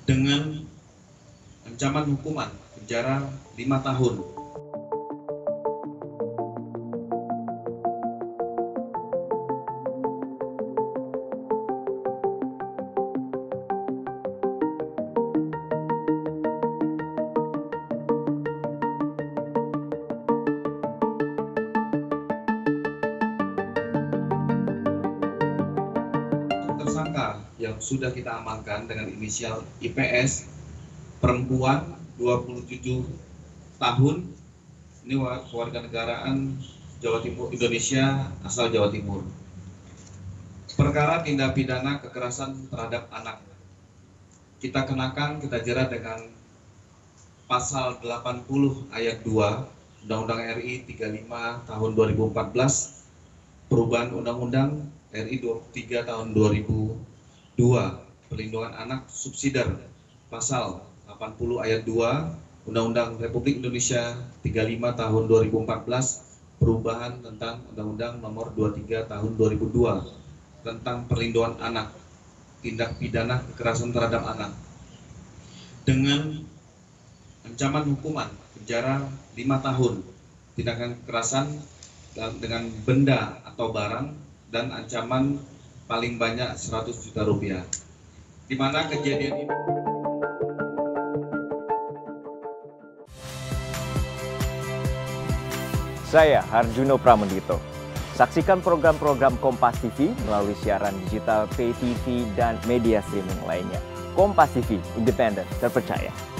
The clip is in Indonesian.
dengan ancaman hukuman penjara 5 tahun. Tersangka yang sudah kita amankan dengan inisial IPS, perempuan 27 tahun, ini kewarganegaraan Jawa Timur, Indonesia, asal Jawa Timur. Perkara tindak pidana kekerasan terhadap anak, kita kenakan, kita jerat dengan pasal 80 ayat 2 Undang-Undang RI 35 tahun 2014, perubahan Undang-Undang RI 23 tahun 2002, perlindungan anak subsidiar, pasal 80 ayat 2 Undang-Undang Republik Indonesia 35 tahun 2014, perubahan tentang Undang-Undang nomor 23 tahun 2002 tentang perlindungan anak, tindak pidana kekerasan terhadap anak, dengan ancaman hukuman penjara 5 tahun, tindakan kekerasan dengan benda atau barang, dan ancaman paling banyak 100 juta rupiah. Di mana kejadian ini Saya Harjuno Pramendito. Saksikan program-program Kompas TV melalui siaran digital, pay TV, dan media streaming lainnya. Kompas TV, independen, terpercaya.